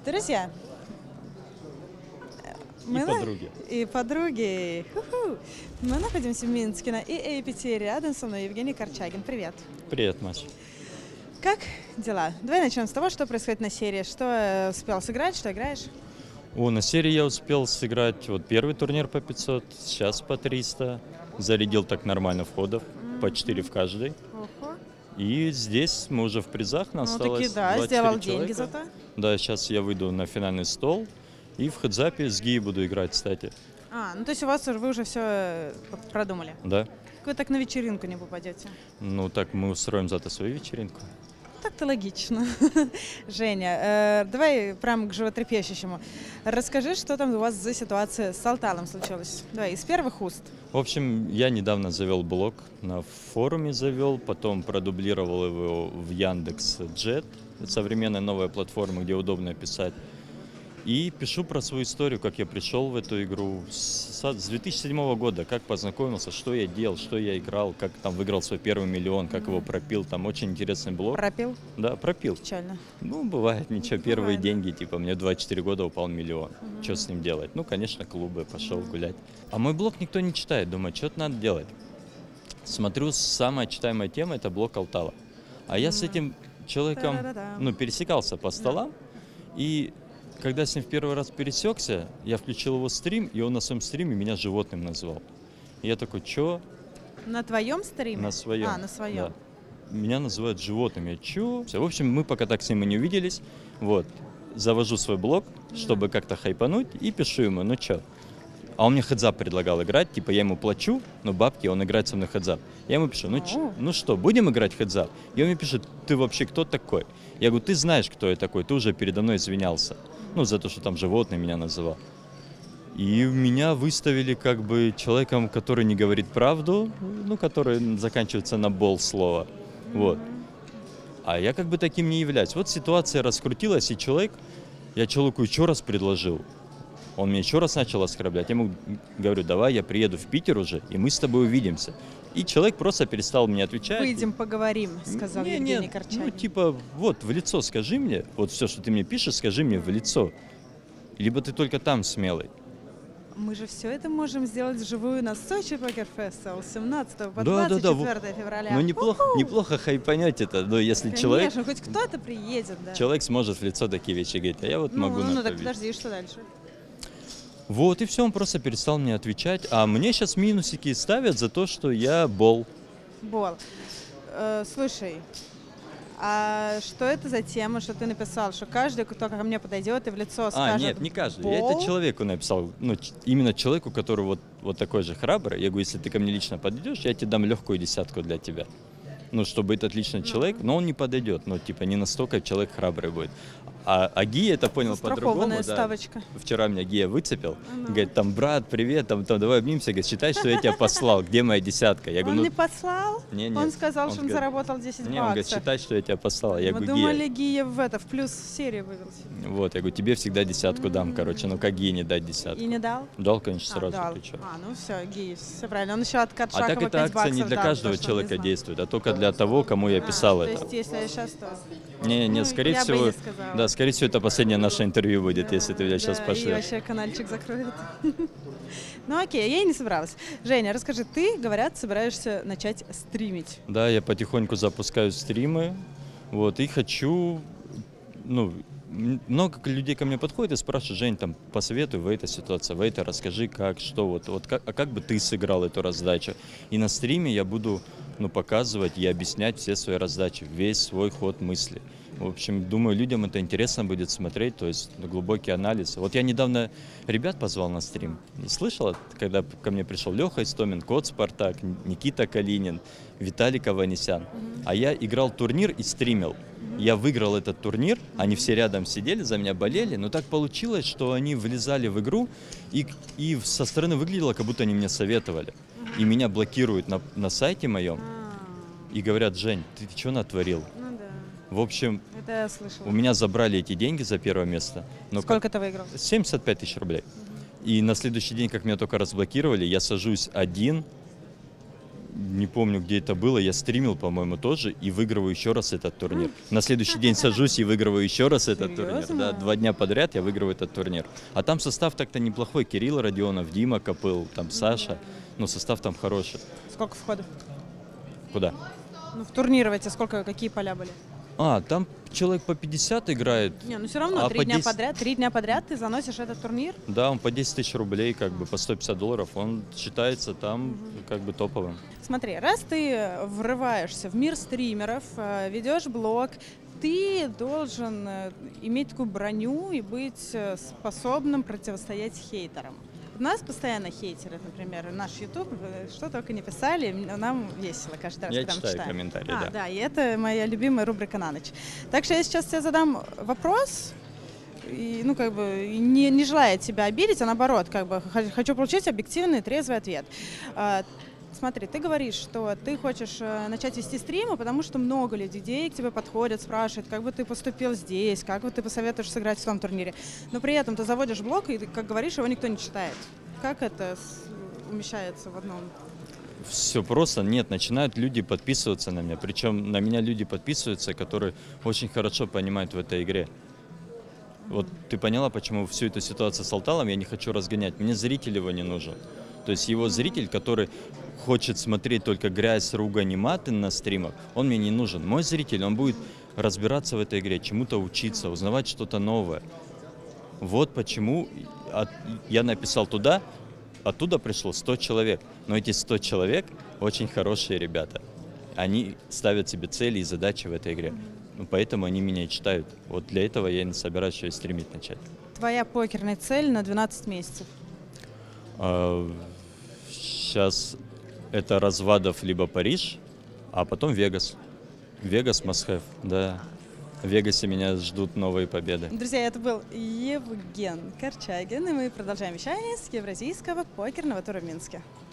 Друзья, И подруги. и подруги. Ху-ху. Мы находимся в Минске на EAPT. Рядом со мной Евгений Корчагин. Привет. Привет, Маш. Как дела? Давай начнем с того, что происходит на серии. Что успел сыграть, что играешь? На серии я успел сыграть первый турнир по 500, сейчас по 300. Зарядил так нормально входов, по 4 в каждый. Ого. И здесь мы уже в призах, нас осталось таки да, 24 сделал человека. деньги зато. Да, сейчас я выйду на финальный стол и в хедзапе с Гией буду играть, кстати. То есть у вас вы уже все продумали? Да. Как вы так на вечеринку не попадете? Так мы устроим зато свою вечеринку. Так-то логично. Женя, давай прям к животрепещущему. Расскажи, что там у вас за ситуация с Алталом случилась. Давай, из первых уст. В общем, я недавно завел блог, на форуме завел, потом продублировал его в Яндекс.Джет. Это современная новая платформа, где удобно писать. И пишу про свою историю, как я пришел в эту игру с 2007 года, как познакомился, что я делал, что я играл, как там выиграл свой первый миллион, как его пропил. Там очень интересный блог. Пропил? Да, пропил. Печально. Бывает, ничего, первые Бывает, деньги, мне 24 года упал миллион. Что с ним делать? Конечно, клубы, пошел гулять. А мой блог никто не читает, думаю, что-то надо делать. Смотрю, самая читаемая тема — это блог Алтала. А я с этим человеком, пересекался по столам, и когда с ним в первый раз пересекся, я включил его стрим, и он на своем стриме меня животным назвал. И я такой, чё? На твоем стриме? На своем. На своем. Да. Меня называют животным. Я чё? В общем, мы пока так с ним и не увиделись. Завожу свой блог, чтобы как-то хайпануть, и пишу ему, чё? А он мне хедзап предлагал играть, я ему плачу, но бабки, он играет со мной хедзап. Я ему пишу, что, будем играть хедзап? И он мне пишет, ты вообще кто такой? Я говорю, ты знаешь, кто я такой, ты уже передо мной извинялся. За то, что там животное меня называл. И меня выставили человеком, который не говорит правду, который заканчивается на бол слово. А я таким не являюсь. Ситуация раскрутилась, и я человеку еще раз предложил. Он меня еще раз начал оскорблять. Я ему говорю, давай я приеду в Питер уже, и мы с тобой увидимся. И человек просто перестал мне отвечать. Выйдем, поговорим, сказал Евгений Корчагин. В лицо скажи мне, все, что ты мне пишешь, скажи мне в лицо. Либо ты только там смелый. Мы же все это можем сделать вживую на Сочи Покер Фестивал 17 по Да, 24 февраля. Неплохо хайпанять это, но если Конечно, хоть кто-то приедет, да. Человек сможет в лицо такие вещи говорить, а я могу на так подожди, что дальше? И все, он просто перестал мне отвечать. А мне сейчас минусики ставят за то, что я бол. Слушай, а что это за тема, что ты написал? Что каждый, кто ко мне подойдет и в лицо скажет Нет, не каждый. бол? Я это человеку написал. Именно человеку, который вот такой же храбрый. Я говорю, если ты ко мне лично подойдешь, я тебе дам легкую десятку для тебя. Чтобы этот личный человек, но он не подойдет. Не настолько человек храбрый будет. А Гия это понял по-другому. Ставочка. Вчера меня Гия выцепил. Говорит, брат, привет, давай обнимемся. Говорит, считай, что я тебя послал. Где моя десятка? Я говорю, он не послал? Нет. Он сказал, что он заработал 10 баксов. Он говорит, считай, что я тебя послал. Я Мы говорю, думали, Гия в плюс серии вывелся. Я говорю, тебе всегда десятку дам, как Гии не дать десятку? И не дал? Дал, конечно, сразу. Дал. Все, Гия, все правильно. Он еще от Катшакова так эта 5 акция баксов не для дал, каждого потому что человека он не знал. действует, а только для того, кому я писал это. То есть, если я сейчас то... Не, скорее я всего, бы не сказала. скорее всего, это последнее наше интервью будет, если ты меня сейчас И пошлешь. вообще канальчик закроет. Окей, я и не собралась. Женя, расскажи, ты, говорят, собираешься начать стримить. Да, я потихоньку запускаю стримы, и хочу, много людей ко мне подходит и спрашивают, Жень, посоветуй в этой ситуации, в этой, расскажи, как, что, как бы ты сыграл эту раздачу. И на стриме я буду, показывать и объяснять все свои раздачи, весь свой ход мысли. В общем, думаю, людям это интересно будет смотреть, то есть глубокий анализ. Я недавно ребят позвал на стрим. Слышала, когда ко мне пришел Леха Истомин, Кот Спартак, Никита Калинин, Виталий Аванесян. А я играл турнир и стримил. Я выиграл этот турнир, они все рядом сидели, за меня болели, но так получилось, что они влезали в игру, и со стороны выглядело, как будто они мне советовали. И меня блокируют на сайте моем и говорят, Жень, ты что натворил? В общем, это я слышала. У меня забрали эти деньги за первое место. Сколько ты выиграл? 75 тысяч рублей. И на следующий день, как меня только разблокировали, я сажусь один, не помню, где это было, я стримил, по-моему, тоже, и выигрываю еще раз этот турнир. На следующий день сажусь и выигрываю еще раз этот турнир. Да, 2 дня подряд я выигрываю этот турнир. А там состав так-то неплохой. Кирилл Родионов, Дима Копыл, там Саша. Ну, состав там хороший. Сколько входов? Куда? Ну, в турнир эти сколько, какие поля были? Там человек по 50 играет. Не, ну все равно, А 3 по дня 10 подряд, 3 дня подряд ты заносишь этот турнир. Да, он по 10 тысяч рублей, как бы по $150. Он считается там как бы топовым. Смотри, раз ты врываешься в мир стримеров, ведешь блог, ты должен иметь такую броню и быть способным противостоять хейтерам. У нас постоянно хейтеры, например, наш YouTube, что только не писали, нам весело каждый раз, Я когда мы читаю читаем. комментарии, да. Да, и это моя любимая рубрика на ночь. Так что я сейчас тебе задам вопрос, и, ну, как бы, не желая тебя обидеть, а наоборот, как бы, хочу получить объективный, трезвый ответ. Смотри, ты говоришь, что ты хочешь начать вести стримы, потому что много людей к тебе подходят, спрашивают, как бы ты поступил здесь, как бы ты посоветуешь сыграть в том турнире. Но при этом ты заводишь блог, и, как говоришь, его никто не читает. Как это умещается в одном? Все просто. Нет, начинают люди подписываться на меня. Причем на меня люди подписываются, которые очень хорошо понимают в этой игре. Вот ты поняла, почему всю эту ситуацию с Алталом я не хочу разгонять. Мне зритель его не нужен. То есть его зритель, который хочет смотреть только грязь, ругань и маты на стримах, он мне не нужен. Мой зритель, он будет разбираться в этой игре, чему-то учиться, узнавать что-то новое. Вот почему я написал туда, оттуда пришло 100 человек. Но эти 100 человек очень хорошие ребята. Они ставят себе цели и задачи в этой игре. Поэтому они меня и читают. Вот для этого я и собираюсь еще и стримить начать. Твоя покерная цель на 12 месяцев? Сейчас это Развадов либо Париж, а потом Вегас. Вегас must have, да. В Вегасе меня ждут новые победы. Друзья, это был Евген Корчагин, и мы продолжаем вещание с Евразийского покерного тура в Минске.